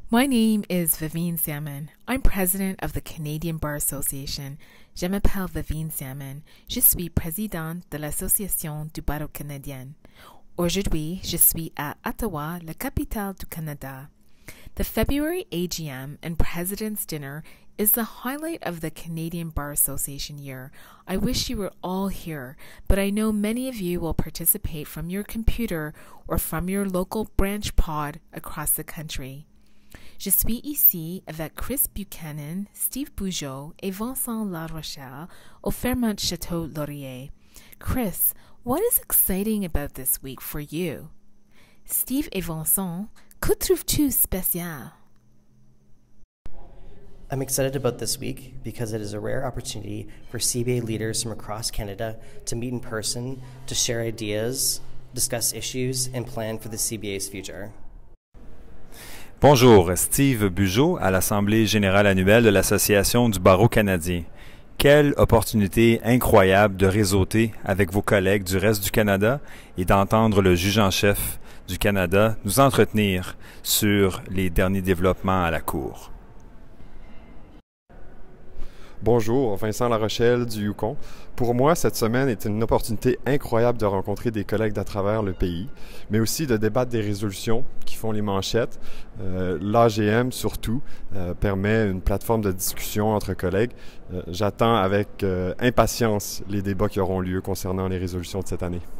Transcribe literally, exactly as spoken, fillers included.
My name is Vivene Salmon. I'm president of the Canadian Bar Association. Je m'appelle Vivene Salmon. Je suis présidente de l'Association du barreau canadien. Aujourd'hui, je suis à Ottawa, la capitale du Canada. The February A G M and President's Dinner is the highlight of the Canadian Bar Association year. I wish you were all here, but I know many of you will participate from your computer or from your local branch pod across the country. Je suis ici avec Chris Buchanan, Steve Bugeaud et Vincent Larochelle au Fairmont Chateau Laurier. Chris, what is exciting about this week for you? Steve et Vincent, que trouves-tu spécial? I'm excited about this week because it is a rare opportunity for C B A leaders from across Canada to meet in person, to share ideas, discuss issues, and plan for the C B A's future. Bonjour, Steve Bugeaud à l'Assemblée générale annuelle de l'Association du barreau canadien. Quelle opportunité incroyable de réseauter avec vos collègues du reste du Canada et d'entendre le juge en chef du Canada nous entretenir sur les derniers développements à la Cour. Bonjour, Vincent Larochelle du Yukon. Pour moi, cette semaine est une opportunité incroyable de rencontrer des collègues d'à travers le pays, mais aussi de débattre des résolutions qui font les manchettes. Euh, L'A G M, surtout, euh, permet une plateforme de discussion entre collègues. Euh, J'attends avec euh, impatience les débats qui auront lieu concernant les résolutions de cette année.